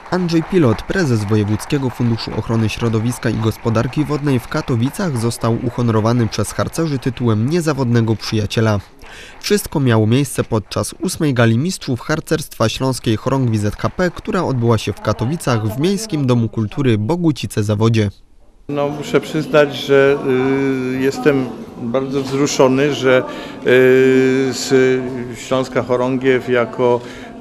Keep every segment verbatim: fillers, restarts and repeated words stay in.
Andrzej Pilot, prezes Wojewódzkiego Funduszu Ochrony Środowiska i Gospodarki Wodnej w Katowicach, został uhonorowany przez harcerzy tytułem Niezawodnego Przyjaciela. Wszystko miało miejsce podczas ósmej gali mistrzów harcerstwa śląskiej chorągwi Z H P, która odbyła się w Katowicach w Miejskim Domu Kultury Bogucice-Zawodzie. No, muszę przyznać, że y, jestem bardzo wzruszony, że y, Śląska Chorągiew jako,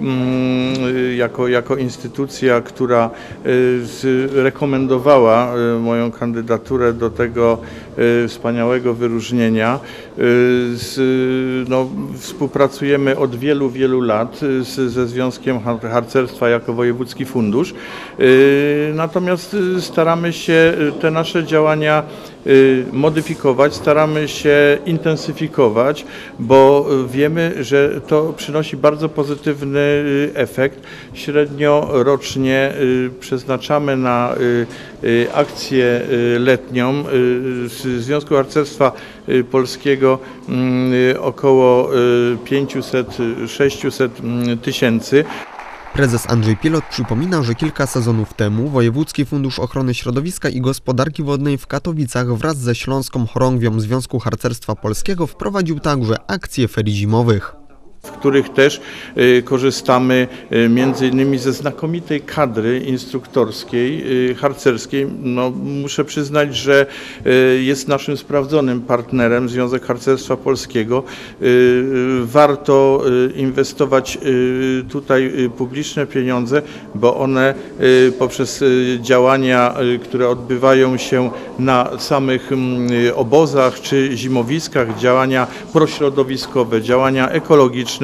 y, jako, jako instytucja, która y, rekomendowała y, moją kandydaturę do tego y, wspaniałego wyróżnienia. Y, z, no, współpracujemy od wielu, wielu lat z, ze Związkiem Harcerstwa jako Wojewódzki Fundusz. Y, natomiast staramy się te nasze działania modyfikować, staramy się intensyfikować, bo wiemy, że to przynosi bardzo pozytywny efekt. Średnio rocznie przeznaczamy na akcję letnią z Związku Harcerstwa Polskiego około pięćset do sześciuset tysięcy. Prezes Andrzej Pilot przypomina, że kilka sezonów temu Wojewódzki Fundusz Ochrony Środowiska i Gospodarki Wodnej w Katowicach wraz ze Śląską Chorągwią Związku Harcerstwa Polskiego wprowadził także akcje ferii zimowych, w których też y, korzystamy y, między innymi ze znakomitej kadry instruktorskiej, y, harcerskiej. No, muszę przyznać, że y, jest naszym sprawdzonym partnerem Związek Harcerstwa Polskiego. Y, y, warto y, inwestować y, tutaj y, publiczne pieniądze, bo one y, poprzez y, działania, y, które odbywają się na samych y, obozach czy zimowiskach, działania prośrodowiskowe, działania ekologiczne,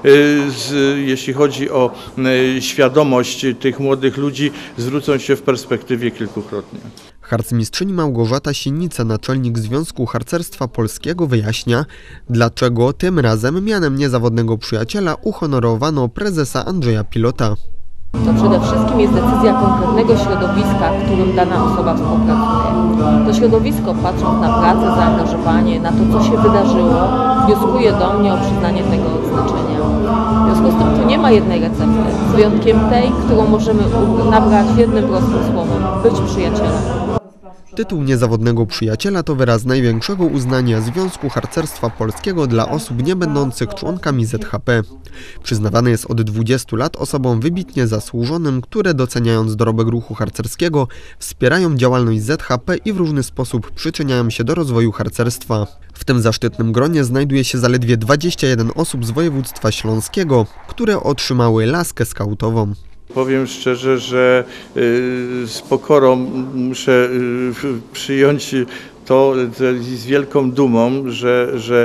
jeśli chodzi o świadomość tych młodych ludzi, zwrócą się w perspektywie kilkukrotnie. Harcmistrzyni Małgorzata Sinica, naczelnik Związku Harcerstwa Polskiego, wyjaśnia, dlaczego tym razem mianem Niezawodnego Przyjaciela uhonorowano prezesa Andrzeja Pilota. To przede wszystkim jest decyzja konkretnego środowiska, w którym dana osoba współpracuje. To środowisko, patrząc na pracę, zaangażowanie, na to, co się wydarzyło, wnioskuje do mnie o przyznanie tego odznaczenia. W związku z tym tu nie ma jednej recepty, z wyjątkiem tej, którą możemy nabrać jednym prostym słowem – być przyjacielem. Tytuł Niezawodnego Przyjaciela to wyraz największego uznania Związku Harcerstwa Polskiego dla osób niebędących członkami Z H P. Przyznawany jest od dwudziestu lat osobom wybitnie zasłużonym, które doceniając dorobek ruchu harcerskiego, wspierają działalność Z H P i w różny sposób przyczyniają się do rozwoju harcerstwa. W tym zaszczytnym gronie znajduje się zaledwie dwadzieścia jeden osób z województwa śląskiego, które otrzymały laskę skautową. Powiem szczerze, że z pokorą muszę przyjąć to z wielką dumą, że, że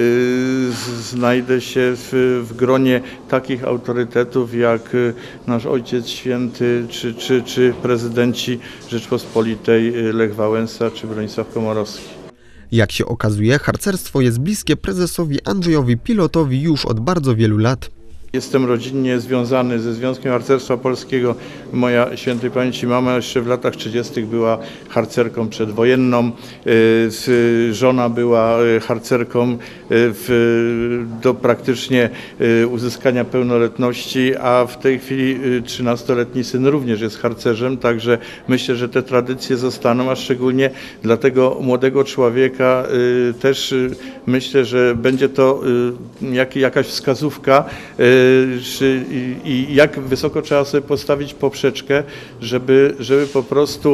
znajdę się w, w gronie takich autorytetów jak nasz Ojciec Święty czy, czy, czy prezydenci Rzeczpospolitej Lech Wałęsa czy Bronisław Komorowski. Jak się okazuje, harcerstwo jest bliskie prezesowi Andrzejowi Pilotowi już od bardzo wielu lat. Jestem rodzinnie związany ze Związkiem Harcerstwa Polskiego. Moja świętej pamięci mama jeszcze w latach trzydziestych była harcerką przedwojenną. Żona była harcerką w, do praktycznie uzyskania pełnoletności, a w tej chwili trzynastoletni syn również jest harcerzem, także myślę, że te tradycje zostaną, a szczególnie dla tego młodego człowieka też myślę, że będzie to jak, jakaś wskazówka, Czy, i jak wysoko trzeba sobie postawić poprzeczkę, żeby, żeby po prostu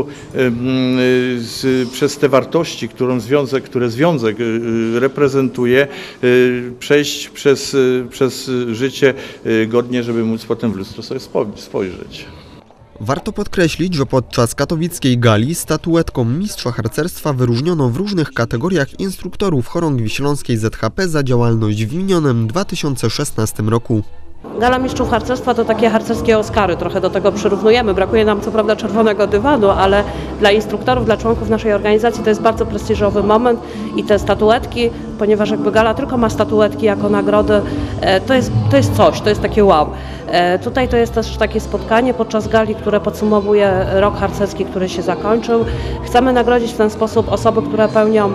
z, przez te wartości, którą związek, które związek reprezentuje, przejść przez, przez życie godnie, żeby móc potem w lustro sobie spojrzeć. Warto podkreślić, że podczas katowickiej gali statuetką mistrza harcerstwa wyróżniono w różnych kategoriach instruktorów chorągwi śląskiej Z H P za działalność w minionym dwa tysiące szesnastym roku. Gala Mistrzów Harcerstwa to takie harcerskie Oscary, trochę do tego przyrównujemy. Brakuje nam co prawda czerwonego dywanu, ale dla instruktorów, dla członków naszej organizacji to jest bardzo prestiżowy moment i te statuetki, ponieważ jakby gala tylko ma statuetki jako nagrody, to jest, to jest coś, to jest takie wow. Tutaj to jest też takie spotkanie podczas gali, które podsumowuje rok harcerski, który się zakończył. Chcemy nagrodzić w ten sposób osoby, które pełnią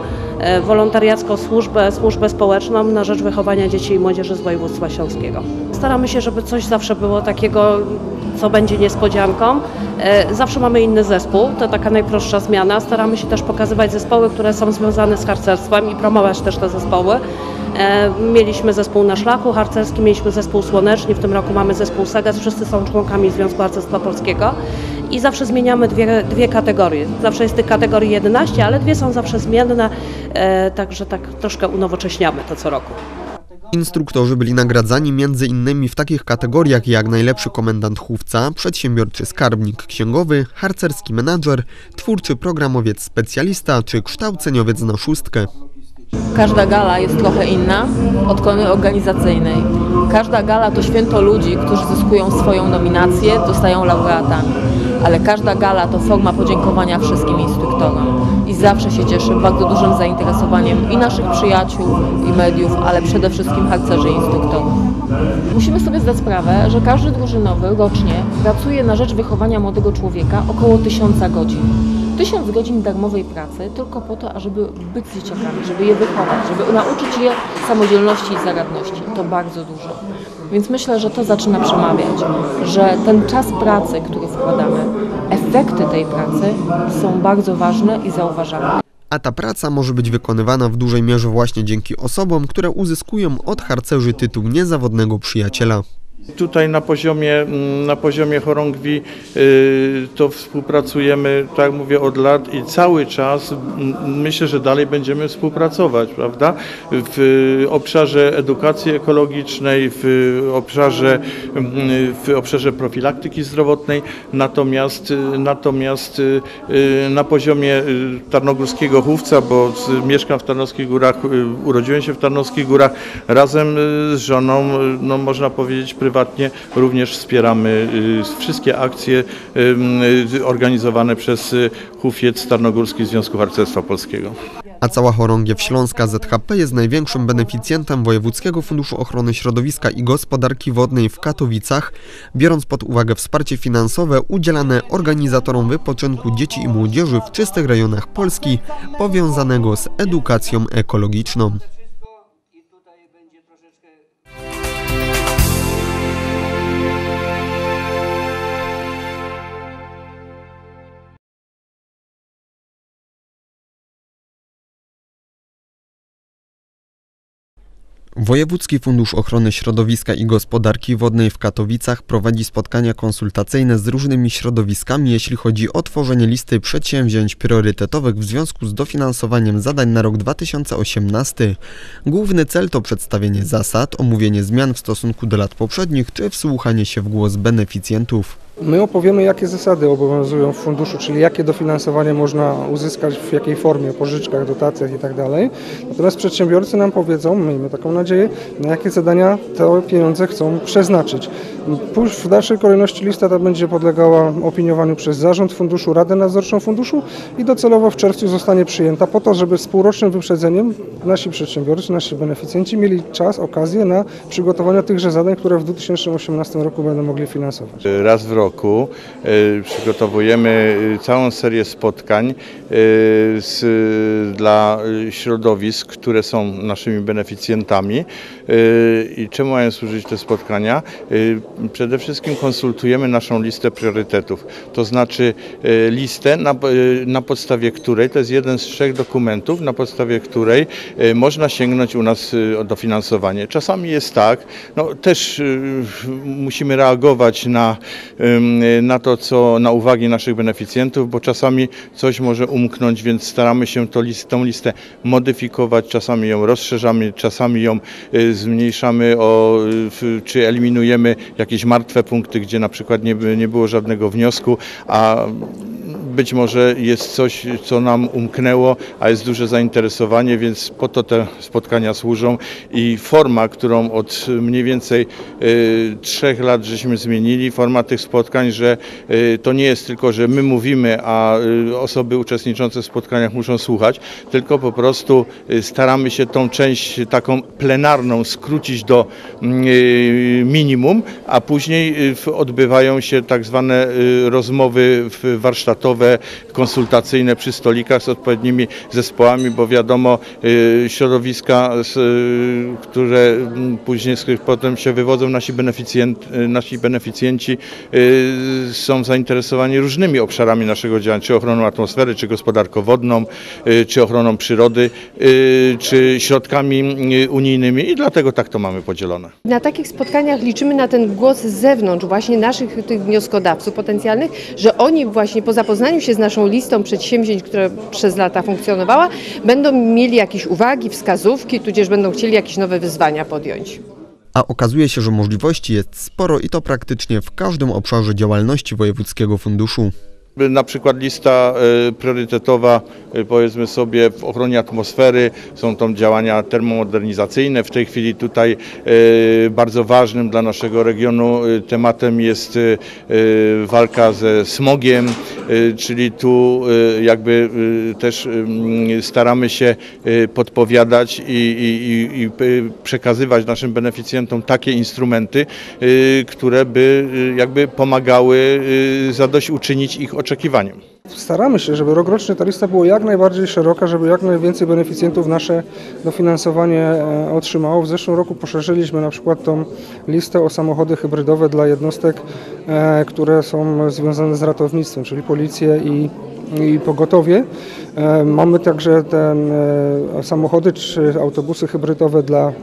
wolontariacką służbę, służbę społeczną na rzecz wychowania dzieci i młodzieży z województwa śląskiego. Staramy się, żeby coś zawsze było takiego, co będzie niespodzianką. Zawsze mamy inny zespół, to taka najprostsza zmiana. Staramy się też pokazywać zespoły, które są związane z harcerstwem i promować też te zespoły. Mieliśmy zespół na szlaku harcerskim, mieliśmy zespół słoneczni, w tym roku mamy zespół Segas, wszyscy są członkami Związku Harcerstwa Polskiego i zawsze zmieniamy dwie, dwie kategorie. Zawsze jest tych kategorii jedenaście, ale dwie są zawsze zmienne, także tak troszkę unowocześniamy to co roku. Instruktorzy byli nagradzani między innymi w takich kategoriach jak najlepszy komendant chówca, przedsiębiorczy skarbnik księgowy, harcerski menadżer, twórczy programowiec specjalista czy kształceniowiec na szóstkę. Każda gala jest trochę inna od strony organizacyjnej. Każda gala to święto ludzi, którzy zyskują swoją nominację, dostają laureatami. Ale każda gala to forma podziękowania wszystkim instruktorom. I zawsze się cieszy bardzo dużym zainteresowaniem i naszych przyjaciół, i mediów, ale przede wszystkim harcerzy i instruktorów. Musimy sobie zdać sprawę, że każdy drużynowy rocznie pracuje na rzecz wychowania młodego człowieka około tysiąca godzin. Tysiąc godzin darmowej pracy tylko po to, ażeby być z dzieciakami, żeby je wychować, żeby nauczyć je samodzielności i zaradności. To bardzo dużo. Więc myślę, że to zaczyna przemawiać, że ten czas pracy, który wkładamy, efekty tej pracy są bardzo ważne i zauważalne. A ta praca może być wykonywana w dużej mierze właśnie dzięki osobom, które uzyskują od harcerzy tytuł niezawodnego przyjaciela. Tutaj na poziomie, na poziomie chorągwi y, to współpracujemy, tak jak mówię, od lat i cały czas myślę, że dalej będziemy współpracować, prawda? W obszarze edukacji ekologicznej, w obszarze, w obszarze profilaktyki zdrowotnej, natomiast, natomiast na poziomie Tarnogórskiego Chówca, bo mieszkam w Tarnowskich Górach, urodziłem się w Tarnowskich Górach, razem z żoną, no można powiedzieć, prywatnie również wspieramy wszystkie akcje organizowane przez Hufiec Tarnogórski Związku Harcerstwa Polskiego. A cała chorągiew śląska Z H P jest największym beneficjentem Wojewódzkiego Funduszu Ochrony Środowiska i Gospodarki Wodnej w Katowicach, biorąc pod uwagę wsparcie finansowe udzielane organizatorom wypoczynku dzieci i młodzieży w czystych rejonach Polski powiązanego z edukacją ekologiczną. Wojewódzki Fundusz Ochrony Środowiska i Gospodarki Wodnej w Katowicach prowadzi spotkania konsultacyjne z różnymi środowiskami, jeśli chodzi o tworzenie listy przedsięwzięć priorytetowych w związku z dofinansowaniem zadań na rok dwa tysiące osiemnasty. Główny cel to przedstawienie zasad, omówienie zmian w stosunku do lat poprzednich czy wsłuchanie się w głos beneficjentów. My opowiemy, jakie zasady obowiązują w funduszu, czyli jakie dofinansowanie można uzyskać, w jakiej formie, pożyczkach, dotacjach itd. Natomiast przedsiębiorcy nam powiedzą, miejmy taką nadzieję, na jakie zadania te pieniądze chcą przeznaczyć. W dalszej kolejności lista ta będzie podlegała opiniowaniu przez zarząd funduszu, Radę Nadzorczą funduszu i docelowo w czerwcu zostanie przyjęta po to, żeby z półrocznym wyprzedzeniem nasi przedsiębiorcy, nasi beneficjenci mieli czas, okazję na przygotowanie tychże zadań, które w dwa tysiące osiemnastym roku będą mogli finansować. Raz w roku y, przygotowujemy całą serię spotkań y, z, dla środowisk, które są naszymi beneficjentami. Y, I czemu mają służyć te spotkania? Y, przede wszystkim konsultujemy naszą listę priorytetów, to znaczy y, listę, na, y, na podstawie której, to jest jeden z trzech dokumentów, na podstawie której y, można sięgnąć u nas y, o dofinansowanie. Czasami jest tak, no też y, musimy reagować na na to, co na uwagi naszych beneficjentów, bo czasami coś może umknąć, więc staramy się to list, tą listę modyfikować, czasami ją rozszerzamy, czasami ją zmniejszamy, o, czy eliminujemy jakieś martwe punkty, gdzie na przykład nie, nie było żadnego wniosku, a być może jest coś, co nam umknęło, a jest duże zainteresowanie, więc po to te spotkania służą i forma, którą od mniej więcej y, trzech lat żeśmy zmienili, forma tych spotkań, że y, to nie jest tylko, że my mówimy, a y, osoby uczestniczące w spotkaniach muszą słuchać, tylko po prostu y, staramy się tą część taką plenarną skrócić do y, minimum, a później y, odbywają się tak zwane y, rozmowy warsztatowe, rozmojowe, konsultacyjne przy stolikach z odpowiednimi zespołami, bo wiadomo, środowiska, które później, z których potem się wywodzą nasi beneficjenci, nasi beneficjenci są zainteresowani różnymi obszarami naszego działania, czy ochroną atmosfery, czy gospodarką wodną, czy ochroną przyrody, czy środkami unijnymi i dlatego tak to mamy podzielone. Na takich spotkaniach liczymy na ten głos z zewnątrz, właśnie naszych tych wnioskodawców potencjalnych, że oni właśnie po zapoznaniu się z naszą listą przedsięwzięć, która przez lata funkcjonowała, będą mieli jakieś uwagi, wskazówki, tudzież będą chcieli jakieś nowe wyzwania podjąć. A okazuje się, że możliwości jest sporo i to praktycznie w każdym obszarze działalności Wojewódzkiego Funduszu. Na przykład lista priorytetowa, powiedzmy sobie, w ochronie atmosfery, są to działania termomodernizacyjne. W tej chwili tutaj bardzo ważnym dla naszego regionu tematem jest walka ze smogiem, czyli tu jakby też staramy się podpowiadać i, i, i przekazywać naszym beneficjentom takie instrumenty, które by jakby pomagały zadośćuczynić ich oczekiwaniom. Staramy się, żeby rokrocznie ta lista była jak najbardziej szeroka, żeby jak najwięcej beneficjentów nasze dofinansowanie otrzymało. W zeszłym roku poszerzyliśmy na przykład tą listę o samochody hybrydowe dla jednostek, które są związane z ratownictwem, czyli policję i, i pogotowie. Mamy także te samochody czy autobusy hybrydowe dla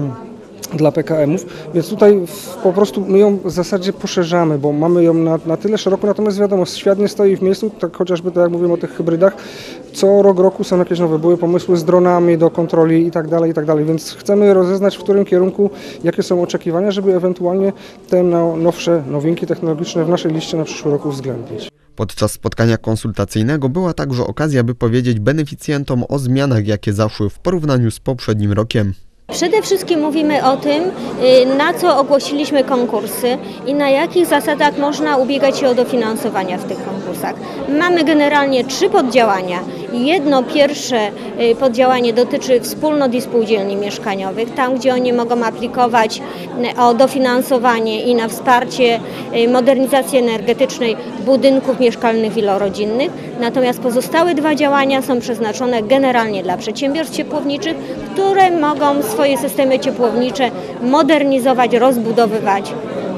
dla P K M-ów, więc tutaj po prostu my ją w zasadzie poszerzamy, bo mamy ją na, na tyle szeroko, natomiast wiadomo, świat nie stoi w miejscu, tak chociażby tak jak mówimy o tych hybrydach, co rok roku są jakieś nowe, były pomysły z dronami do kontroli i tak dalej, i tak dalej, więc chcemy rozeznać, w którym kierunku, jakie są oczekiwania, żeby ewentualnie te nowsze nowinki technologiczne w naszej liście na przyszły rok uwzględnić. Podczas spotkania konsultacyjnego była także okazja, by powiedzieć beneficjentom o zmianach, jakie zaszły w porównaniu z poprzednim rokiem. Przede wszystkim mówimy o tym, na co ogłosiliśmy konkursy i na jakich zasadach można ubiegać się o dofinansowania w tych konkursach. Mamy generalnie trzy poddziałania. Jedno pierwsze poddziałanie dotyczy wspólnot i spółdzielni mieszkaniowych, tam gdzie oni mogą aplikować o dofinansowanie i na wsparcie modernizacji energetycznej budynków mieszkalnych wielorodzinnych. Natomiast pozostałe dwa działania są przeznaczone generalnie dla przedsiębiorstw ciepłowniczych, które mogą swoje systemy ciepłownicze modernizować, rozbudowywać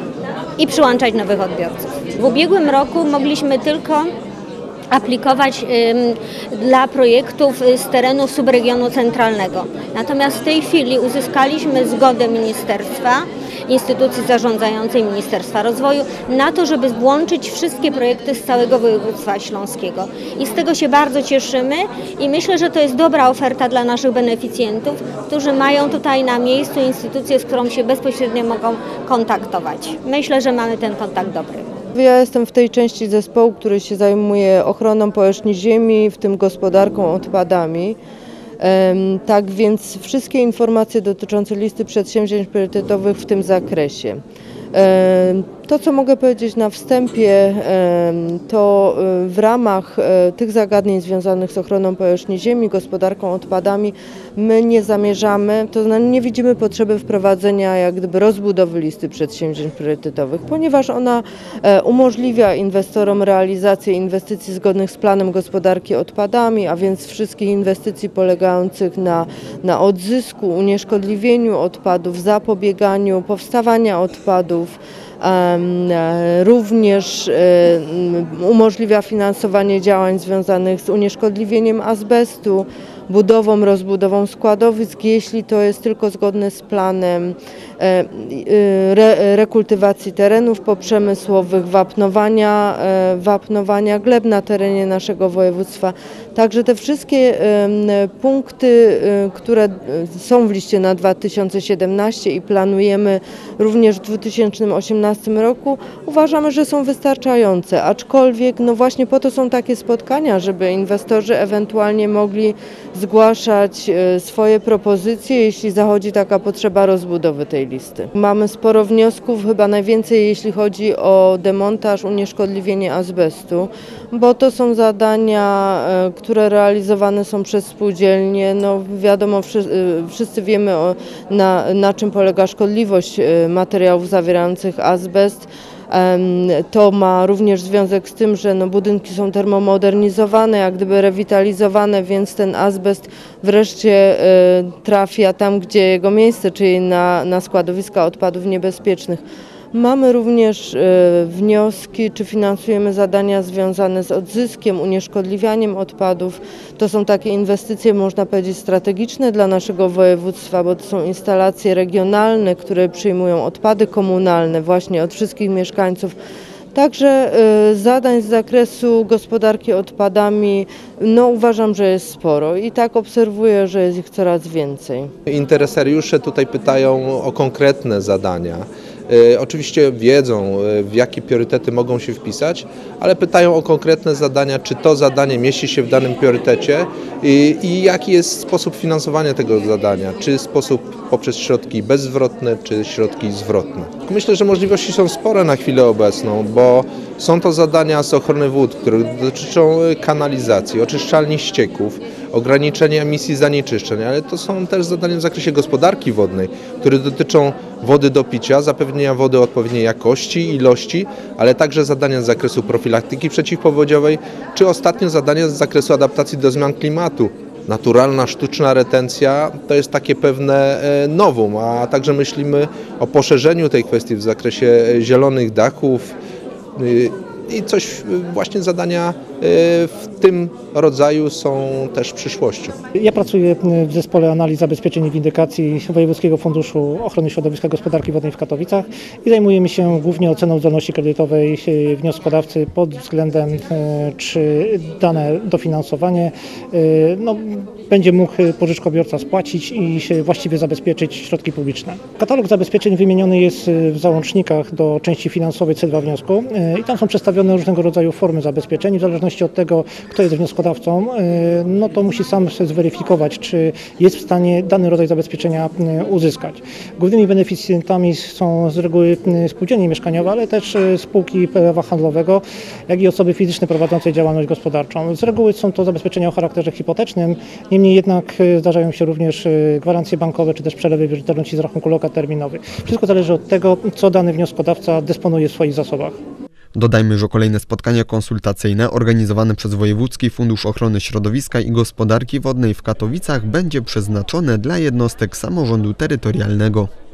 i przyłączać nowych odbiorców. W ubiegłym roku mogliśmy tylko aplikować ym, dla projektów z terenów subregionu centralnego. Natomiast w tej chwili uzyskaliśmy zgodę ministerstwa, instytucji zarządzającej Ministerstwa Rozwoju na to, żeby włączyć wszystkie projekty z całego województwa śląskiego. I z tego się bardzo cieszymy i myślę, że to jest dobra oferta dla naszych beneficjentów, którzy mają tutaj na miejscu instytucję, z którą się bezpośrednio mogą kontaktować. Myślę, że mamy ten kontakt dobry. Ja jestem w tej części zespołu, który się zajmuje ochroną powierzchni ziemi, w tym gospodarką odpadami. Tak więc wszystkie informacje dotyczące listy przedsięwzięć priorytetowych w tym zakresie. To, co mogę powiedzieć na wstępie, to w ramach tych zagadnień związanych z ochroną powierzchni ziemi, gospodarką odpadami, my nie zamierzamy, to znaczy nie widzimy potrzeby wprowadzenia jak gdyby rozbudowy listy przedsięwzięć priorytetowych, ponieważ ona umożliwia inwestorom realizację inwestycji zgodnych z planem gospodarki odpadami, a więc wszystkich inwestycji polegających na, na odzysku, unieszkodliwieniu odpadów, zapobieganiu powstawania odpadów. Również umożliwia finansowanie działań związanych z unieszkodliwieniem azbestu, budową, rozbudową składowisk, jeśli to jest tylko zgodne z planem re, rekultywacji terenów poprzemysłowych, wapnowania, wapnowania gleb na terenie naszego województwa. Także te wszystkie punkty, które są w liście na dwa tysiące siedemnasty i planujemy również w dwa tysiące osiemnastym roku, uważamy, że są wystarczające, aczkolwiek no właśnie po to są takie spotkania, żeby inwestorzy ewentualnie mogli zgłaszać swoje propozycje, jeśli zachodzi taka potrzeba rozbudowy tej listy. Mamy sporo wniosków, chyba najwięcej jeśli chodzi o demontaż, unieszkodliwienie azbestu, bo to są zadania, które realizowane są przez spółdzielnie. No wiadomo, wszyscy wiemy o, na, na czym polega szkodliwość materiałów zawierających azbest. To ma również związek z tym, że no budynki są termomodernizowane, jak gdyby rewitalizowane, więc ten azbest wreszcie trafia tam, gdzie jego miejsce, czyli na, na składowiska odpadów niebezpiecznych. Mamy również wnioski, czy finansujemy zadania związane z odzyskiem, unieszkodliwianiem odpadów. To są takie inwestycje, można powiedzieć, strategiczne dla naszego województwa, bo to są instalacje regionalne, które przyjmują odpady komunalne właśnie od wszystkich mieszkańców. Także zadań z zakresu gospodarki odpadami, no uważam, że jest sporo i tak obserwuję, że jest ich coraz więcej. Interesariusze tutaj pytają o konkretne zadania. Oczywiście wiedzą, w jakie priorytety mogą się wpisać, ale pytają o konkretne zadania, czy to zadanie mieści się w danym priorytecie i, i jaki jest sposób finansowania tego zadania, czy sposób poprzez środki bezzwrotne, czy środki zwrotne. Myślę, że możliwości są spore na chwilę obecną, bo są to zadania z ochrony wód, które dotyczą kanalizacji, oczyszczalni ścieków, ograniczenia emisji zanieczyszczeń, ale to są też zadania w zakresie gospodarki wodnej, które dotyczą wody do picia, zapewnienia wody odpowiedniej jakości, ilości, ale także zadania z zakresu profilaktyki przeciwpowodziowej, czy ostatnio zadania z zakresu adaptacji do zmian klimatu. Naturalna, sztuczna retencja to jest takie pewne novum, a także myślimy o poszerzeniu tej kwestii w zakresie zielonych dachów i coś właśnie zadania w tym rodzaju są też przyszłością. Ja pracuję w Zespole Analiz Zabezpieczeń i Windykacji Wojewódzkiego Funduszu Ochrony Środowiska Gospodarki Wodnej w Katowicach i zajmujemy się głównie oceną zdolności kredytowej wnioskodawcy pod względem, czy dane dofinansowanie no, będzie mógł pożyczkobiorca spłacić i właściwie zabezpieczyć środki publiczne. Katalog zabezpieczeń wymieniony jest w załącznikach do części finansowej C dwa wniosku i tam są przedstawione różnego rodzaju formy zabezpieczeń. W zależności od tego, kto jest wnioskodawcą, no to musi sam zweryfikować, czy jest w stanie dany rodzaj zabezpieczenia uzyskać. Głównymi beneficjentami są z reguły spółdzielnie mieszkaniowe, ale też spółki prawa handlowego, jak i osoby fizyczne prowadzące działalność gospodarczą. Z reguły są to zabezpieczenia o charakterze hipotecznym, niemniej jednak zdarzają się również gwarancje bankowe, czy też przelewy wierzytelności z rachunku lokat terminowych. Wszystko zależy od tego, co dany wnioskodawca dysponuje w swoich zasobach. Dodajmy, że kolejne spotkania konsultacyjne organizowane przez Wojewódzki Fundusz Ochrony Środowiska i Gospodarki Wodnej w Katowicach będzie przeznaczone dla jednostek samorządu terytorialnego.